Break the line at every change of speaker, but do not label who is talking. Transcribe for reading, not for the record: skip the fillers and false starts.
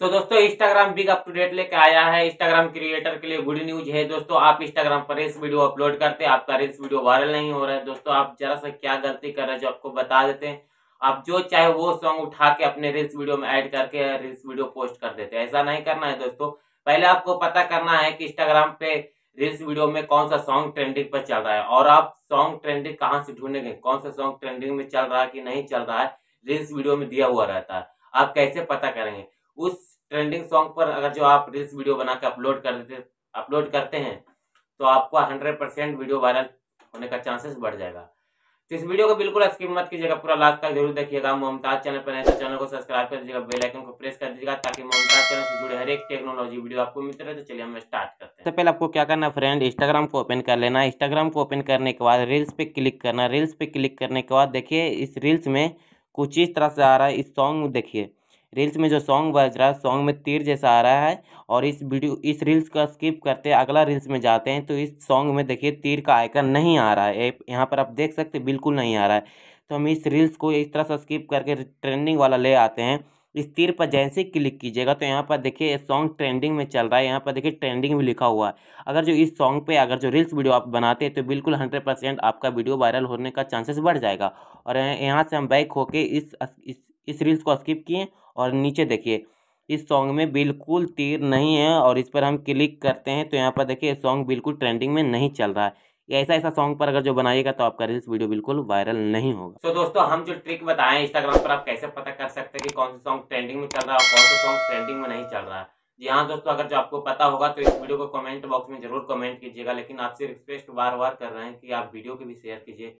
तो दोस्तों Instagram big up to date लेके आया है। इंस्टाग्राम क्रिएटर के लिए गुड न्यूज है दोस्तों। आप इंस्टाग्राम पर रील्स वीडियो अपलोड करते हैं, आपका रील्स वीडियो वायरल नहीं हो रहा है दोस्तों। आप जरा सा क्या गलती कर रहे हैं जो आपको बता देते हैं। आप जो चाहे वो सॉन्ग उठा के अपने रील्स वीडियो में ऐड करके रील्स वीडियो पोस्ट कर देते हैं। ऐसा नहीं करना है दोस्तों। पहले आपको पता करना है कि इंस्टाग्राम पे रील्स वीडियो में कौन सा सॉन्ग ट्रेंडिंग पर चल रहा है, और आप सॉन्ग ट्रेंडिंग कहाँ से ढूंढेंगे, कौन सा सॉन्ग ट्रेंडिंग में चल रहा है कि नहीं चल रहा है। रील्स वीडियो में दिया हुआ रहता है, आप कैसे पता करेंगे। उस ट्रेंडिंग सॉन्ग पर अगर जो आप रील्स वीडियो बना के अपलोड करते हैं तो आपका 100% वीडियो वायरल होने का चांसेस बढ़ जाएगा। तो इस वीडियो को बिल्कुल स्किप मत कीजिएगा, पूरा लास्ट तक जरूर देखिएगा। मोमताज चैनल पर नए तो चैनल को सब्सक्राइब कर दीजिएगा, बेल आइकन को प्रेस कर दीजिएगा ताकि मोमताज चैनल से जुड़े हर एक टेक्नोलॉजी वीडियो आपको मिलते रहे। तो चलिए हम स्टार्ट करते हैं। तो पहले आपको क्या करना है फ्रेंड, इंस्टाग्राम को ओपन कर लेना है। इंस्टाग्राम को ओपन करने के बाद रील्स पे क्लिक करना। रील्स पे क्लिक करने के बाद देखिए इस रील्स में कुछ इस तरह से आ रहा है। इस सॉन्ग देखिए, रील्स में जो सॉन्ग बज रहा है, सॉन्ग में तीर जैसा आ रहा है। और इस रील्स का स्किप करते अगला रील्स में जाते हैं तो इस सॉन्ग में देखिए तीर का आइकन नहीं आ रहा है। यहाँ पर आप देख सकते बिल्कुल नहीं आ रहा है। तो हम इस रील्स को इस तरह से स्किप करके ट्रेंडिंग वाला ले आते हैं। इस तीर पर जैसे ही क्लिक कीजिएगा तो यहाँ पर देखिए सॉन्ग ट्रेंडिंग में चल रहा है। यहाँ पर देखिए ट्रेंडिंग भी लिखा हुआ है। अगर जो इस सॉन्ग पे अगर जो रील्स वीडियो आप बनाते हैं तो बिल्कुल 100% आपका वीडियो वायरल होने का चांसेस बढ़ जाएगा। और यहाँ से हम बैक होके इस रील्स को स्किप किए और नीचे देखिए इस सॉन्ग में बिल्कुल तीर नहीं है, और इस पर हम क्लिक करते हैं तो यहाँ पर देखिए सॉन्ग बिल्कुल ट्रेंडिंग में नहीं चल रहा है। ऐसा ऐसा सॉन्ग पर अगर जो बनाइएगा तो आपका रील्स वीडियो बिल्कुल वायरल नहीं होगा। तो दोस्तों हम जो ट्रिक बताएं इंस्टाग्राम पर आप कैसे पता कर सकते हैं कि कौन सा सॉन्ग ट्रेंडिंग में चल रहा है और कौन सा सॉन्ग ट्रेंडिंग में नहीं चल रहा है। जी हाँ दोस्तों, अगर जो आपको पता होगा तो इस वीडियो को कमेंट बॉक्स में जरूर कमेंट कीजिएगा। लेकिन आपसे रिक्वेस्ट बार बार कर रहे हैं कि आप वीडियो को भी शेयर कीजिए।